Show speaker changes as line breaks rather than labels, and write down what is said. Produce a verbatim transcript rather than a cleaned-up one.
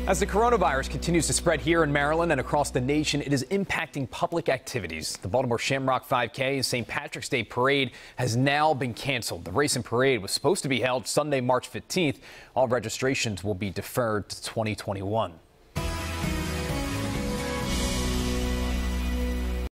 As the coronavirus continues to spread here in Maryland and across the nation, it is impacting public activities. The Baltimore Shamrock five K and Saint Patrick's Day Parade has now been canceled. The race and parade was supposed to be held Sunday, March fifteenth. All registrations will be deferred to twenty twenty-one.